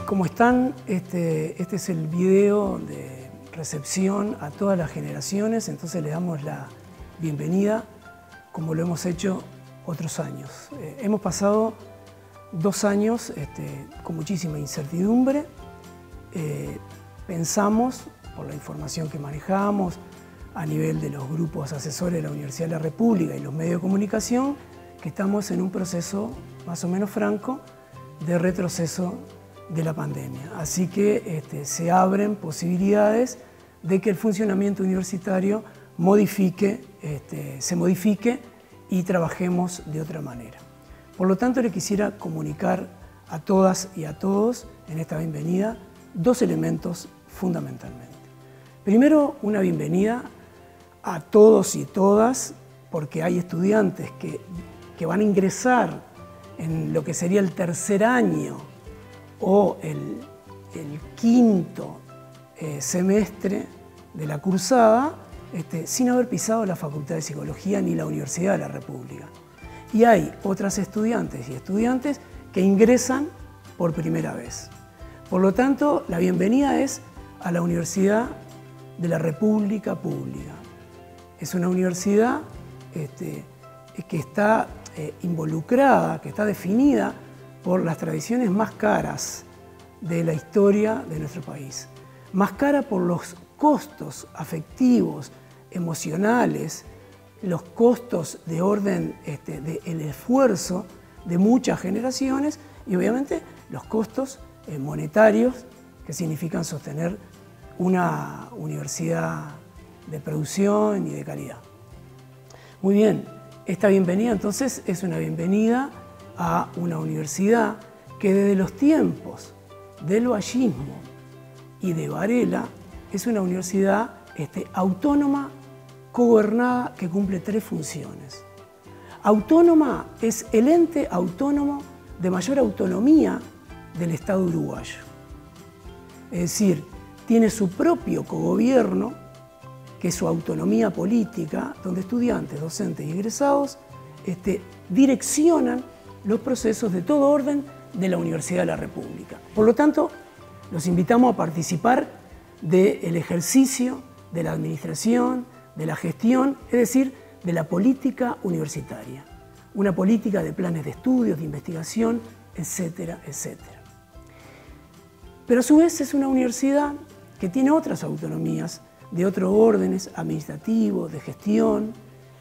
¿Cómo están? Este es el video de recepción a todas las generaciones, entonces le damos la bienvenida como lo hemos hecho otros años. Hemos pasado 2 años con muchísima incertidumbre. Pensamos, por la información que manejamos a nivel de los grupos asesores de la Universidad de la República y los medios de comunicación, que estamos en un proceso más o menos franco de retroceso de la pandemia. Así que se abren posibilidades de que el funcionamiento universitario se modifique y trabajemos de otra manera. Por lo tanto, le quisiera comunicar a todas y a todos en esta bienvenida 2 elementos fundamentalmente. Primero, una bienvenida a todos y todas, porque hay estudiantes que van a ingresar en lo que sería el tercer año o el quinto semestre de la cursada sin haber pisado la Facultad de Psicología ni la Universidad de la República. Y hay otras estudiantes y estudiantes que ingresan por primera vez. Por lo tanto, la bienvenida es a la Universidad de la República Pública. Es una universidad que está involucrada, que está definida por las tradiciones más caras de la historia de nuestro país. Más cara por los costos afectivos, emocionales, los costos de orden del esfuerzo de muchas generaciones y obviamente los costos monetarios que significan sostener una universidad de producción y de calidad. Muy bien, esta bienvenida entonces es una bienvenida a una universidad que desde los tiempos del vallismo y de Varela es una universidad autónoma, cogobernada, que cumple 3 funciones. Autónoma es el ente autónomo de mayor autonomía del Estado uruguayo. Es decir, tiene su propio cogobierno, que es su autonomía política, donde estudiantes, docentes y egresados direccionan los procesos de todo orden de la Universidad de la República. Por lo tanto, los invitamos a participar del ejercicio de la administración, de la gestión, es decir, de la política universitaria. Una política de planes de estudios, de investigación, etcétera, etcétera. Pero a su vez es una universidad que tiene otras autonomías de otros órdenes administrativos, de gestión,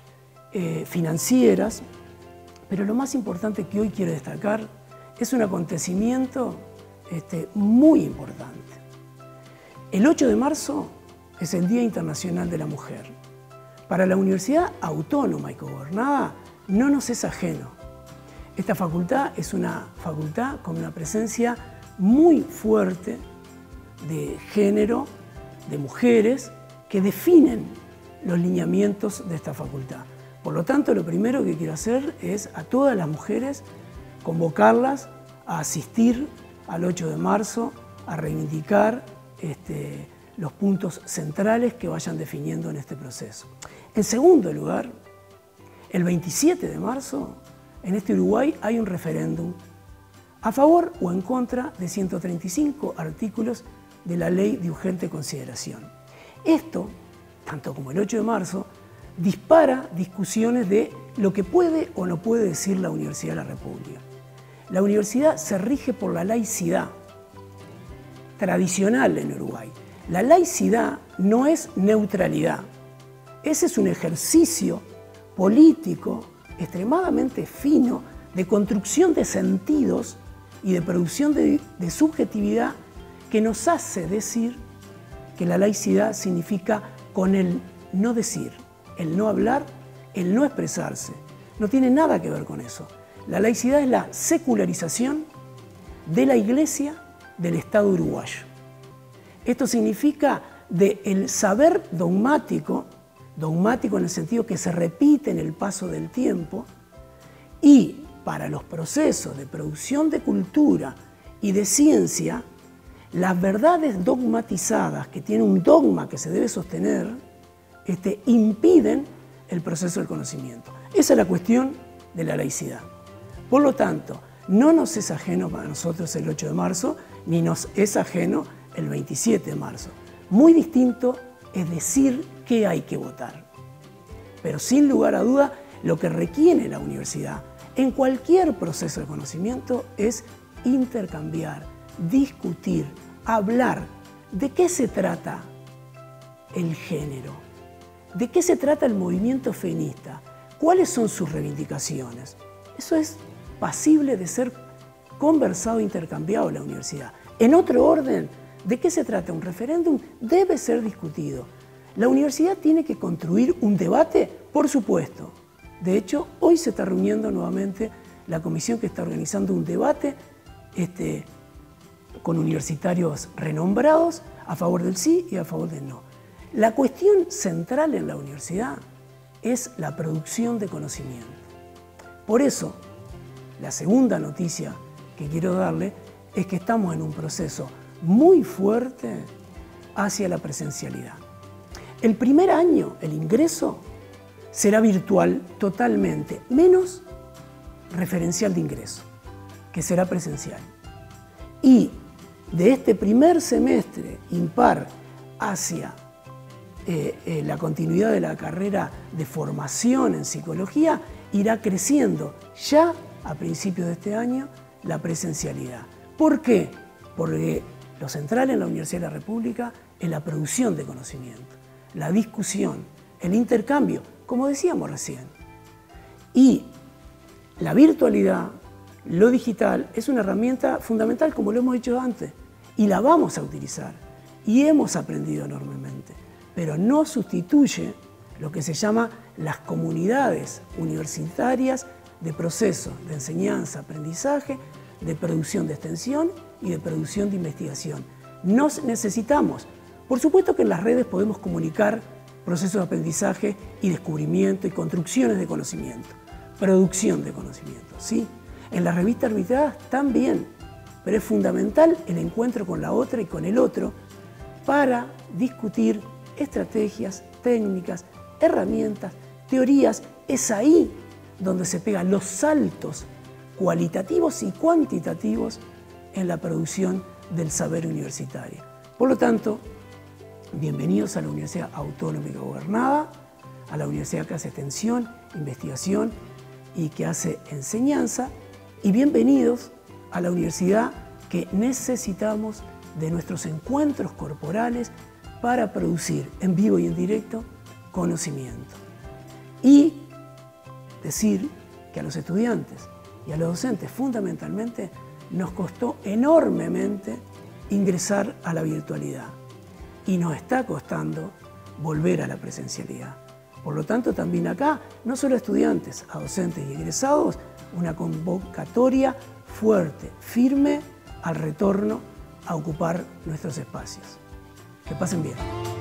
financieras, pero lo más importante que hoy quiero destacar es un acontecimiento muy importante. El 8 de marzo es el Día Internacional de la Mujer. Para la Universidad Autónoma y Cogobernada no nos es ajeno. Esta facultad es una facultad con una presencia muy fuerte de género, de mujeres, que definen los lineamientos de esta facultad. Por lo tanto, lo primero que quiero hacer es a todas las mujeres convocarlas a asistir al 8 de marzo, a reivindicar los puntos centrales que vayan definiendo en este proceso. En segundo lugar, el 27 de marzo, en Uruguay hay un referéndum a favor o en contra de 135 artículos de la Ley de Urgente Consideración. Esto, tanto como el 8 de marzo, dispara discusiones de lo que puede o no puede decir la Universidad de la República. La universidad se rige por la laicidad tradicional en Uruguay. La laicidad no es neutralidad. Ese es un ejercicio político extremadamente fino de construcción de sentidos y de producción de subjetividad que nos hace decir que la laicidad significa con el no decir, el no hablar, el no expresarse. No tiene nada que ver con eso. La laicidad es la secularización de la Iglesia del Estado uruguayo. Esto significa del saber dogmático en el sentido que se repite en el paso del tiempo, y para los procesos de producción de cultura y de ciencia, las verdades dogmatizadas, que tienen un dogma que se debe sostener, impiden el proceso del conocimiento. Esa es la cuestión de la laicidad. Por lo tanto, no nos es ajeno para nosotros el 8 de marzo ni nos es ajeno el 27 de marzo. Muy distinto es decir que hay que votar. Pero sin lugar a duda, lo que requiere la universidad en cualquier proceso de conocimiento es intercambiar, discutir, hablar. ¿De qué se trata el género? ¿De qué se trata el movimiento feminista? ¿Cuáles son sus reivindicaciones? Eso es pasible de ser conversado e intercambiado en la universidad. En otro orden, ¿de qué se trata? Un referéndum debe ser discutido. ¿La universidad tiene que construir un debate? Por supuesto. De hecho, hoy se está reuniendo nuevamente la comisión que está organizando un debate con universitarios renombrados a favor del sí y a favor del no. La cuestión central en la universidad es la producción de conocimiento. Por eso, la segunda noticia que quiero darle es que estamos en un proceso muy fuerte hacia la presencialidad. El primer año, el ingreso, será virtual totalmente, menos referencial de ingreso, que será presencial. Y de este primer semestre impar hacia la continuidad de la carrera de formación en psicología, irá creciendo ya a principios de este año la presencialidad. ¿Por qué? Porque lo central en la Universidad de la República es la producción de conocimiento, la discusión, el intercambio, como decíamos recién. Y la virtualidad, lo digital, es una herramienta fundamental, como lo hemos dicho antes, y la vamos a utilizar. Y hemos aprendido enormemente, pero no sustituye lo que se llama las comunidades universitarias de procesos de enseñanza, aprendizaje, de producción de extensión y de producción de investigación. Nos necesitamos. Por supuesto que en las redes podemos comunicar procesos de aprendizaje y descubrimiento y construcciones de conocimiento, producción de conocimiento, ¿sí? En las revistas arbitradas también, pero es fundamental el encuentro con la otra y con el otro para discutir estrategias, técnicas, herramientas, teorías. Es ahí donde se pegan los saltos cualitativos y cuantitativos en la producción del saber universitario. Por lo tanto, bienvenidos a la Universidad Autónoma y Gobernada, a la universidad que hace extensión, investigación y que hace enseñanza, y bienvenidos a la universidad que necesitamos de nuestros encuentros corporales para producir en vivo y en directo conocimiento. Y decir que a los estudiantes y a los docentes fundamentalmente nos costó enormemente ingresar a la virtualidad y nos está costando volver a la presencialidad. Por lo tanto, también acá, no solo a estudiantes, a docentes y egresados, una convocatoria fuerte, firme al retorno a ocupar nuestros espacios. Que pasen bien.